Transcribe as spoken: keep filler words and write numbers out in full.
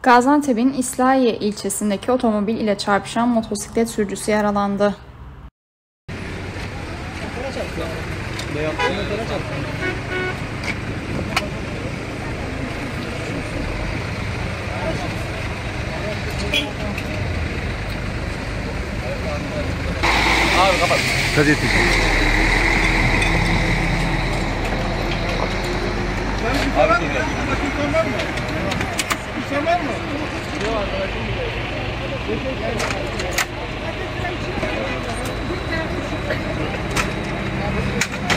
Gaziantep'in İslahiye ilçesindeki otomobil ile çarpışan motosiklet sürücüsü yaralandı. Abi kapat. Hadi yetiş. Abi şey gel. Sen var mı? Sen var mı? Yok arkadaşım bile.